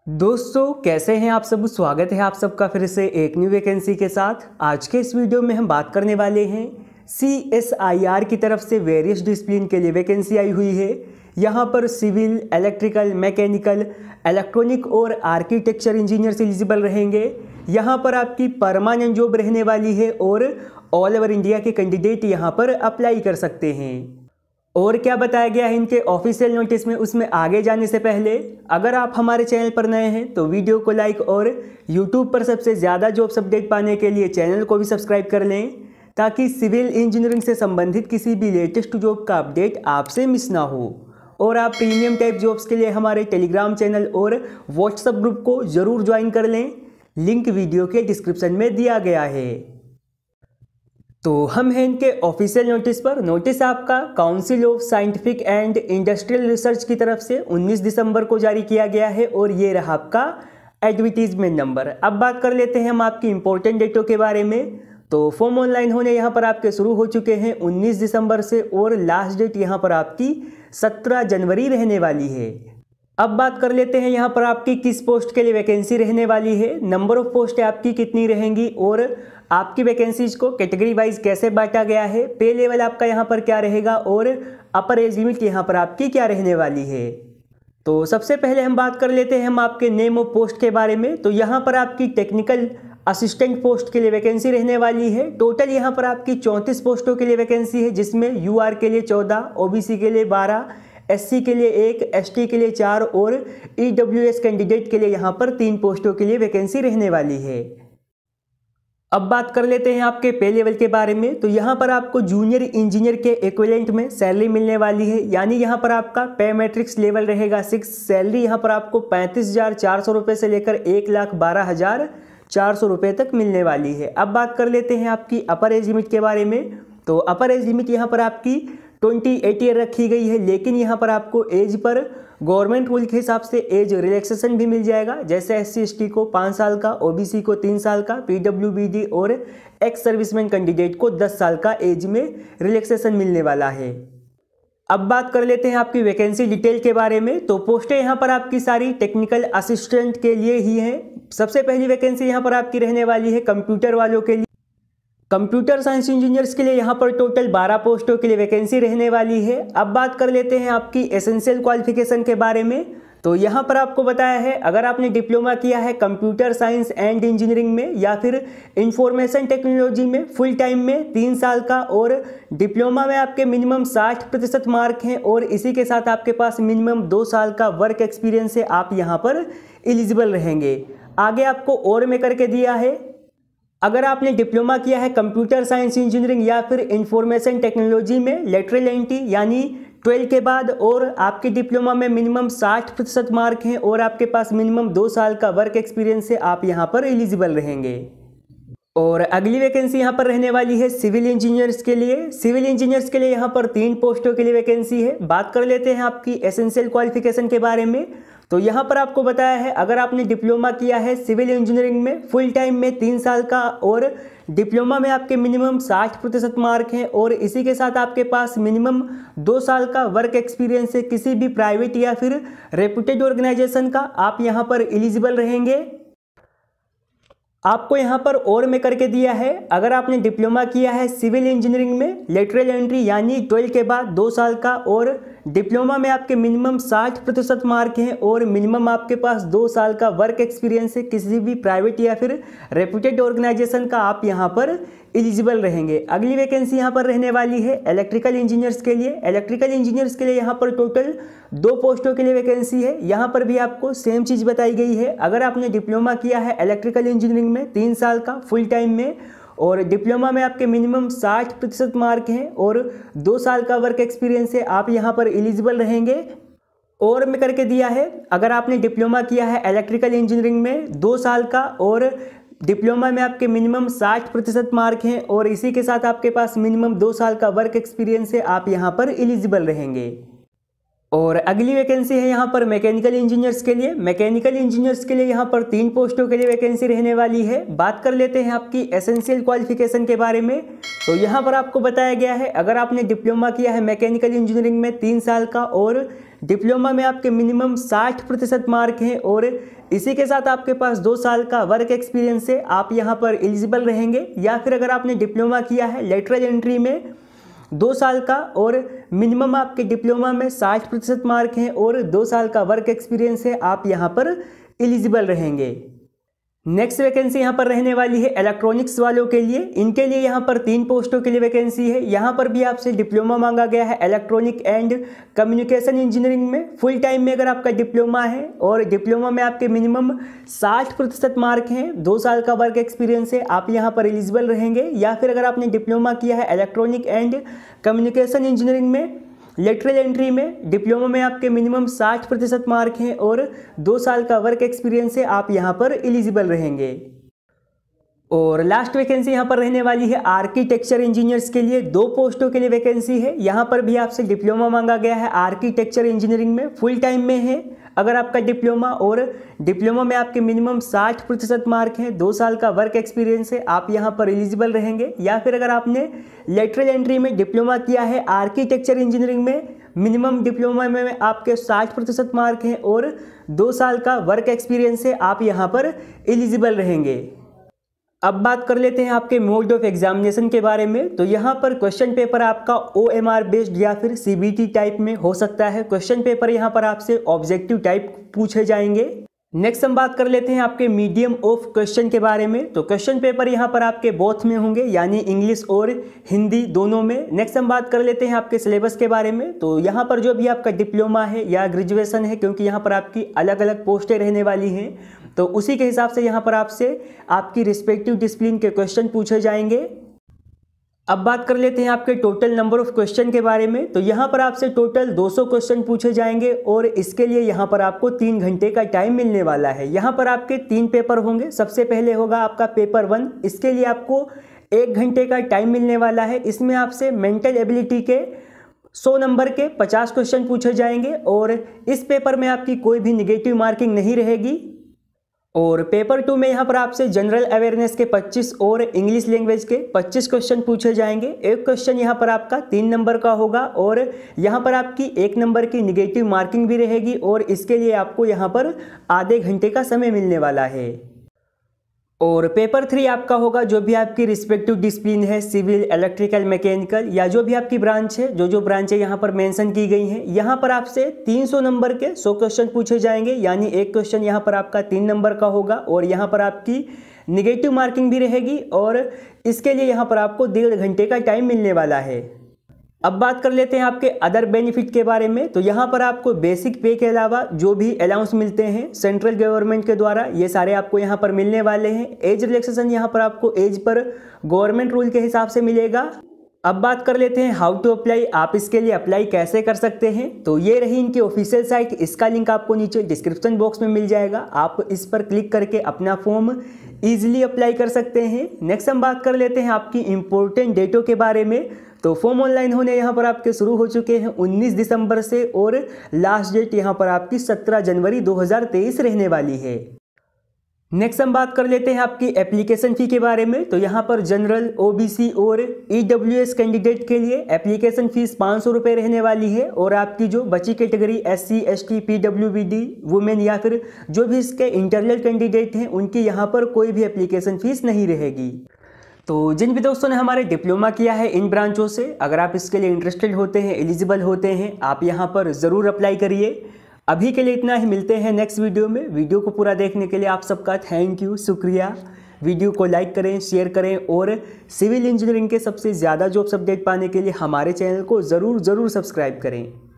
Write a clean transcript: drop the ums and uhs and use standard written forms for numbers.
दोस्तों कैसे हैं आप सब। स्वागत है आप सबका फिर से एक न्यू वैकेंसी के साथ। आज के इस वीडियो में हम बात करने वाले हैं CSIR की तरफ से वेरियस डिसिप्लिन के लिए वैकेंसी आई हुई है। यहाँ पर सिविल, इलेक्ट्रिकल, मैकेनिकल, इलेक्ट्रॉनिक और आर्किटेक्चर इंजीनियर्स एलिजिबल रहेंगे। यहाँ पर आपकी परमानेंट जॉब रहने वाली है और ऑल ओवर इंडिया के कैंडिडेट यहाँ पर अप्लाई कर सकते हैं। और क्या बताया गया है इनके ऑफिशियल नोटिस में, उसमें आगे जाने से पहले अगर आप हमारे चैनल पर नए हैं तो वीडियो को लाइक और यूट्यूब पर सबसे ज़्यादा जॉब्स अपडेट पाने के लिए चैनल को भी सब्सक्राइब कर लें, ताकि सिविल इंजीनियरिंग से संबंधित किसी भी लेटेस्ट जॉब का अपडेट आपसे मिस ना हो। और आप प्रीमियम टाइप जॉब्स के लिए हमारे टेलीग्राम चैनल और व्हाट्सएप ग्रुप को ज़रूर ज्वाइन कर लें, लिंक वीडियो के डिस्क्रिप्शन में दिया गया है। तो हम हैं इनके ऑफिशियल नोटिस पर। नोटिस आपका council of scientific and industrial research की तरफ से 19 दिसंबर को जारी किया गया है और ये रहा आपका एडवर्टीजमेंट नंबर। अब बात कर लेते हैं हम आपकी इंपॉर्टेंट डेटों के बारे में। तो फॉर्म ऑनलाइन होने यहाँ पर आपके शुरू हो चुके हैं 19 दिसंबर से और लास्ट डेट यहाँ पर आपकी 17 जनवरी रहने वाली है। अब बात कर लेते हैं यहाँ पर आपकी किस पोस्ट के लिए वैकेंसी रहने वाली है, नंबर ऑफ पोस्ट आपकी कितनी रहेंगी और आपकी वैकेंसीज को कैटेगरी वाइज कैसे बांटा गया है, पे लेवल आपका यहाँ पर क्या रहेगा और अपर एज लिमिट यहाँ पर आपकी क्या रहने वाली है। तो सबसे पहले हम बात कर लेते हैं हम आपके नेम ऑफ पोस्ट के बारे में। तो यहाँ पर आपकी टेक्निकल असिस्टेंट पोस्ट के लिए वैकेंसी रहने वाली है। टोटल यहाँ पर आपकी 34 पोस्टों के लिए वैकेंसी है, जिसमें UR के लिए 14, OBC के लिए 12, SC के लिए 1, ST के लिए 4 और EWS कैंडिडेट के लिए यहाँ पर 3 पोस्टों के लिए वैकेंसी रहने वाली है। अब बात कर लेते हैं आपके पे लेवल के बारे में। तो यहाँ पर आपको जूनियर इंजीनियर के इक्विवेलेंट में सैलरी मिलने वाली है, यानी यहाँ पर आपका पे मैट्रिक्स लेवल रहेगा 6। सैलरी यहाँ पर आपको 35,400 रुपये से लेकर 1,12,400 रुपये तक मिलने वाली है। अब बात कर लेते हैं आपकी अपर एज लिमिट के बारे में। तो अपर एज लिमिट यहाँ पर आपकी 28 ईयर रखी गई है, लेकिन यहाँ पर आपको एज पर गवर्नमेंट रूल के हिसाब से एज रिलैक्सेशन भी मिल जाएगा। जैसे SC ST को 5 साल का, OBC को 3 साल का, PWBD और एक्स सर्विसमैन कैंडिडेट को 10 साल का एज में रिलैक्सेशन मिलने वाला है। अब बात कर लेते हैं आपकी वैकेंसी डिटेल के बारे में। तो पोस्टें यहाँ पर आपकी सारी टेक्निकल असिस्टेंट के लिए ही हैं। सबसे पहली वैकेंसी यहाँ पर आपकी रहने वाली है कंप्यूटर वालों के लिए। कंप्यूटर साइंस इंजीनियर्स के लिए यहाँ पर टोटल 12 पोस्टों के लिए वैकेंसी रहने वाली है। अब बात कर लेते हैं आपकी एसेंशियल क्वालिफिकेशन के बारे में। तो यहाँ पर आपको बताया है, अगर आपने डिप्लोमा किया है कंप्यूटर साइंस एंड इंजीनियरिंग में या फिर इंफॉर्मेशन टेक्नोलॉजी में फुल टाइम में 3 साल का, और डिप्लोमा में आपके मिनिमम 60% मार्क हैं और इसी के साथ आपके पास मिनिमम 2 साल का वर्क एक्सपीरियंस है, आप यहाँ पर एलिजिबल रहेंगे। आगे आपको और में करके दिया है, अगर आपने डिप्लोमा किया है कंप्यूटर साइंस इंजीनियरिंग या फिर इंफॉर्मेशन टेक्नोलॉजी में लेटरल एंट्री यानी 12 के बाद, और आपके डिप्लोमा में मिनिमम 60% मार्क हैं और आपके पास मिनिमम 2 साल का वर्क एक्सपीरियंस है, आप यहाँ पर एलिजिबल रहेंगे। और अगली वैकेंसी यहाँ पर रहने वाली है सिविल इंजीनियर्स के लिए। सिविल इंजीनियर्स के लिए यहाँ पर 3 पोस्टों के लिए वैकेंसी है। बात कर लेते हैं आपकी एसेंशियल क्वालिफिकेशन के बारे में। तो यहाँ पर आपको बताया है, अगर आपने डिप्लोमा किया है सिविल इंजीनियरिंग में फुल टाइम में 3 साल का और डिप्लोमा में आपके मिनिमम 60% मार्क हैं और इसी के साथ आपके पास मिनिमम 2 साल का वर्क एक्सपीरियंस है किसी भी प्राइवेट या फिर रेप्यूटेड ऑर्गेनाइजेशन का, आप यहाँ पर एलिजिबल रहेंगे। आपको यहाँ पर और में करके दिया है, अगर आपने डिप्लोमा किया है सिविल इंजीनियरिंग में लेटरल एंट्री यानी 12 के बाद 2 साल का और डिप्लोमा में आपके मिनिमम 60% मार्क हैं और मिनिमम आपके पास 2 साल का वर्क एक्सपीरियंस है किसी भी प्राइवेट या फिर रेप्यूटेड ऑर्गेनाइजेशन का, आप यहाँ पर एलिजिबल रहेंगे। अगली वैकेंसी यहाँ पर रहने वाली है इलेक्ट्रिकल इंजीनियर्स के लिए। इलेक्ट्रिकल इंजीनियर्स के लिए यहाँ पर टोटल 2 पोस्टों के लिए वैकेंसी है। यहाँ पर भी आपको सेम चीज़ बताई गई है, अगर आपने डिप्लोमा किया है इलेक्ट्रिकल इंजीनियरिंग में 3 साल का फुल टाइम में और डिप्लोमा में आपके मिनिमम 60% मार्क हैं और 2 साल का वर्क एक्सपीरियंस है, आप यहाँ पर एलिजिबल रहेंगे। और में करके दिया है, अगर आपने डिप्लोमा किया है इलेक्ट्रिकल इंजीनियरिंग में 2 साल का और डिप्लोमा में आपके मिनिमम 60% मार्क हैं और इसी के साथ आपके पास मिनिमम 2 साल का वर्क एक्सपीरियंस है, आप यहाँ पर एलिजिबल रहेंगे। और अगली वैकेंसी है यहाँ पर मैकेनिकल इंजीनियर्स के लिए। मैकेनिकल इंजीनियर्स के लिए यहाँ पर 3 पोस्टों के लिए वैकेंसी रहने वाली है। बात कर लेते हैं आपकी एसेंशियल क्वालिफिकेशन के बारे में। तो यहाँ पर आपको बताया गया है, अगर आपने डिप्लोमा किया है मैकेनिकल इंजीनियरिंग में 3 साल का और डिप्लोमा में आपके मिनिमम 60% मार्क हैं और इसी के साथ आपके पास 2 साल का वर्क एक्सपीरियंस है, आप यहाँ पर एलिजिबल रहेंगे। या फिर अगर आपने डिप्लोमा किया है लेटरल एंट्री में 2 साल का और मिनिमम आपके डिप्लोमा में 60% मार्क हैं और 2 साल का वर्क एक्सपीरियंस है, आप यहाँ पर एलिजिबल रहेंगे। नेक्स्ट वैकेंसी यहाँ पर रहने वाली है इलेक्ट्रॉनिक्स वालों के लिए। इनके लिए यहाँ पर 3 पोस्टों के लिए वैकेंसी है। यहाँ पर भी आपसे डिप्लोमा मांगा गया है इलेक्ट्रॉनिक एंड कम्युनिकेशन इंजीनियरिंग में। फुल टाइम में अगर आपका डिप्लोमा है और डिप्लोमा में आपके मिनिमम 60% मार्क हैं, 2 साल का वर्क एक्सपीरियंस है, आप यहाँ पर एलिजिबल रहेंगे। या फिर अगर आपने डिप्लोमा किया है इलेक्ट्रॉनिक एंड कम्युनिकेशन इंजीनियरिंग में लेटरल एंट्री में, डिप्लोमा में आपके मिनिमम 60% मार्क हैं और 2 साल का वर्क एक्सपीरियंस है, आप यहाँ पर एलिजिबल रहेंगे। और लास्ट वैकेंसी यहाँ पर रहने वाली है आर्किटेक्चर इंजीनियर्स के लिए। 2 पोस्टों के लिए वैकेंसी है। यहाँ पर भी आपसे डिप्लोमा मांगा गया है आर्किटेक्चर इंजीनियरिंग में, फुल टाइम में है अगर आपका डिप्लोमा और डिप्लोमा में आपके मिनिमम 60% मार्क हैं, 2 साल का वर्क एक्सपीरियंस है, आप यहाँ पर एलिजिबल रहेंगे। या फिर अगर आपने लेटरल एंट्री में डिप्लोमा किया है आर्किटेक्चर इंजीनियरिंग में, मिनिमम डिप्लोमा में आपके 60% मार्क हैं और 2 साल का वर्क एक्सपीरियंस है, आप यहाँ पर एलिजिबल रहेंगे। अब बात कर लेते हैं आपके मोड ऑफ एग्जामिनेशन के बारे में। तो यहाँ पर क्वेश्चन पेपर आपका OMR बेस्ड या फिर CBT टाइप में हो सकता है। क्वेश्चन पेपर यहाँ पर आपसे ऑब्जेक्टिव टाइप पूछे जाएंगे। नेक्स्ट हम बात कर लेते हैं आपके मीडियम ऑफ क्वेश्चन के बारे में। तो क्वेश्चन पेपर यहाँ पर आपके बोथ में होंगे, यानी इंग्लिश और हिंदी दोनों में। नेक्स्ट हम बात कर लेते हैं आपके सिलेबस के बारे में। तो यहाँ पर जो भी आपका डिप्लोमा है या ग्रेजुएशन है, क्योंकि यहाँ पर आपकी अलग अलग पोस्टें रहने वाली हैं, तो उसी के हिसाब से यहाँ पर आपसे आपकी रिस्पेक्टिव डिसिप्लिन के क्वेश्चन पूछे जाएंगे। अब बात कर लेते हैं आपके टोटल नंबर ऑफ क्वेश्चन के बारे में। तो यहाँ पर आपसे टोटल 200 क्वेश्चन पूछे जाएंगे और इसके लिए यहाँ पर आपको 3 घंटे का टाइम मिलने वाला है। यहाँ पर आपके 3 पेपर होंगे। सबसे पहले होगा आपका पेपर 1, इसके लिए आपको 1 घंटे का टाइम मिलने वाला है। इसमें आपसे मेंटल एबिलिटी के 100 नंबर के 50 क्वेश्चन पूछे जाएंगे और इस पेपर में आपकी कोई भी निगेटिव मार्किंग नहीं रहेगी। और पेपर 2 में यहाँ पर आपसे जनरल अवेयरनेस के 25 और इंग्लिश लैंग्वेज के 25 क्वेश्चन पूछे जाएंगे। एक क्वेश्चन यहाँ पर आपका 3 नंबर का होगा और यहाँ पर आपकी 1 नंबर की निगेटिव मार्किंग भी रहेगी और इसके लिए आपको यहाँ पर आधे घंटे का समय मिलने वाला है। और पेपर 3 आपका होगा जो भी आपकी रिस्पेक्टिव डिसिप्लिन है, सिविल, इलेक्ट्रिकल, मैकेनिकल या जो भी आपकी ब्रांच है, जो ब्रांचें यहाँ पर मेंशन की गई हैं, यहाँ पर आपसे 300 नंबर के 100 क्वेश्चन पूछे जाएंगे, यानी एक क्वेश्चन यहाँ पर आपका 3 नंबर का होगा और यहाँ पर आपकी निगेटिव मार्किंग भी रहेगी और इसके लिए यहाँ पर आपको 1.5 घंटे का टाइम मिलने वाला है। अब बात कर लेते हैं आपके अदर बेनिफिट के बारे में। तो यहाँ पर आपको बेसिक पे के अलावा जो भी अलाउंस मिलते हैं सेंट्रल गवर्नमेंट के द्वारा, ये सारे आपको यहाँ पर मिलने वाले हैं। एज रिलैक्सेशन यहाँ पर आपको एज पर गवर्नमेंट रूल के हिसाब से मिलेगा। अब बात कर लेते हैं हाउ टू अप्लाई, आप इसके लिए अप्लाई कैसे कर सकते हैं। तो ये रही इनकी ऑफिशियल साइट, इसका लिंक आपको नीचे डिस्क्रिप्शन बॉक्स में मिल जाएगा। आप इस पर क्लिक करके अपना फॉर्म ईजिली अप्लाई कर सकते हैं। नेक्स्ट हम बात कर लेते हैं आपकी इंपॉर्टेंट डेटों के बारे में। तो फॉर्म ऑनलाइन होने यहाँ पर आपके शुरू हो चुके हैं 19 दिसंबर से और लास्ट डेट यहाँ पर आपकी 17 जनवरी 2023 रहने वाली है। नेक्स्ट हम बात कर लेते हैं आपकी एप्लीकेशन फ़ी के बारे में। तो यहाँ पर जनरल, OBC और EWS कैंडिडेट के लिए एप्लीकेशन फ़ीस 500 रुपये रहने वाली है और आपकी जो बची category SC, ST, PWBD, women या फिर जो भी इसके इंटरनल कैंडिडेट हैं, उनकी यहाँ पर कोई भी एप्लीकेशन फ़ीस नहीं रहेगी। तो जिन भी दोस्तों ने हमारे डिप्लोमा किया है इन ब्रांचों से, अगर आप इसके लिए इंटरेस्टेड होते हैं, एलिजिबल होते हैं, आप यहाँ पर ज़रूर अप्लाई करिए। अभी के लिए इतना ही, मिलते हैं नेक्स्ट वीडियो में। वीडियो को पूरा देखने के लिए आप सबका थैंक यू, शुक्रिया। वीडियो को लाइक करें, शेयर करें और सिविल इंजीनियरिंग के सबसे ज़्यादा जॉब्स अपडेट पाने के लिए हमारे चैनल को ज़रूर सब्सक्राइब करें।